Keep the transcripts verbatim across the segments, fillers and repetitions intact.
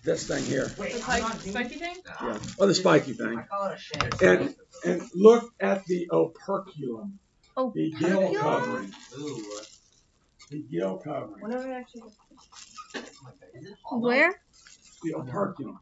this thing here. Wait, the spiky, spiky thing? Yeah. Oh, the spiky thing. I call it a shank. And and look at the operculum. Oh, The gill operculum? covering. Ooh. The gill covering. Whenever I actually. Where? The operculum.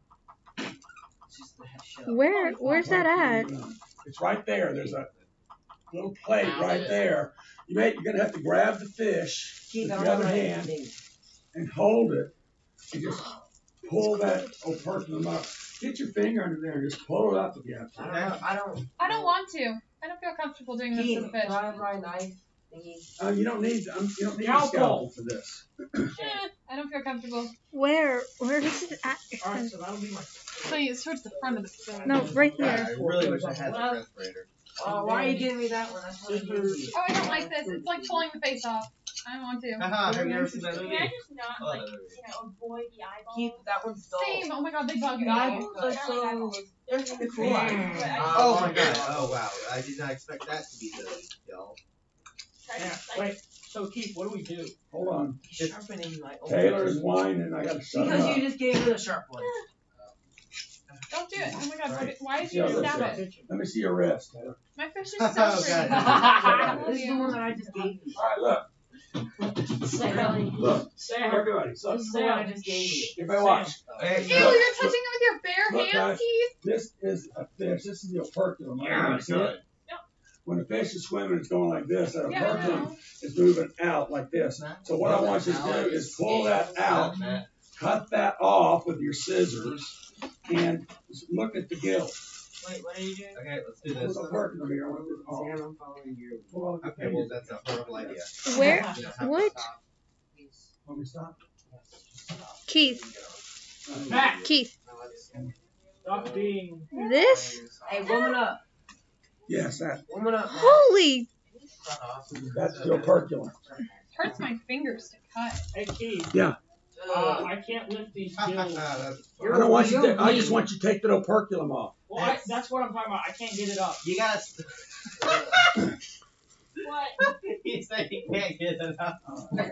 Where? Where's that at? It's right there. There's a little plate right there. You may, you're gonna have to grab the fish with the other hand and hold it and just pull that operculum up. Get your finger under there and just pull it up if you have to. I don't. I don't. I don't want to. I don't feel comfortable doing this to the fish. Can I have my knife thingy? Uh, you don't need um, you don't need a scalpel for this. Eh, I don't feel comfortable. Where? Where is it at? Alright, so that'll be my. So it's towards the front of the spoon. No, right Yeah, here. I really wish I had the respirator. Oh, why are you giving me that one? That's what I gave you. Oh, I don't like this. It's like pulling the face off. I don't want to. Haha, have you ever seen that Can movie? I just not, Oh, like, that movie. you know, avoid the eyeballs? Keep that one's dull. Same. Oh my god, they bug me. The eyeballs I are don't like so. eyeballs. They're kind of cool. But I Oh my god, oh wow. I did not expect that to be the kill. try to, Yeah, like, wait, so Keith, what do we do? Hold on. Sharpening my own. Taylor's whining. I gotta shut him Because up. you just gave her the sharp one. Don't do it. Oh my god, what- why did See how you this stab is? it? Let me see your wrist, Taylor. My fish is so Oh, God. pretty. This is the one that I just gave you. All right, look. Sally. Look. Sam, Everybody, This look. is the one I just gave you. Everybody watch. Hey, Ew, you're touching it with your bare Look, hands, guys. Keith. This is a fish. This is the operculum. Yeah, You see it? Yep. When a fish is swimming, it's going like this. That Yeah, I operculum know. is moving out like this. So what I want you to do is pull that out, cut that off with your scissors, and look at the gill. Wait, what are you doing? Okay, let's do There's this. a operculum here. I want this off. Sam, I'm following you. Pull off your Okay, well fingers. that's a horrible idea. Where? You don't have to What? stop. Want me to stop? Keith. Matt, Keith. stop being. This? Hey, woman up. Yes, that. Woman up. man. Holy. That's the operculum. Hurts my fingers to cut. Hey Keith, Yeah. uh, I can't lift these gills. That's- I don't want you to. I just want you to take that operculum off. Well, I, that's what I'm talking about. I can't get it up. You gotta. what? He said he can't get it up. What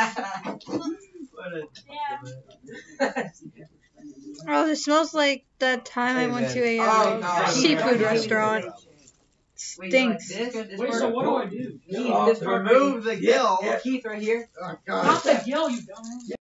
a. Yeah. Oh, this smells like the time I went to a Oh, uh, God. seafood restaurant. Wait, you like Stinks. this? This Wait, part? so what do I do? Keith, this part right Remove the gill. here. Keith right here. Oh, Not the gill, you dumbass.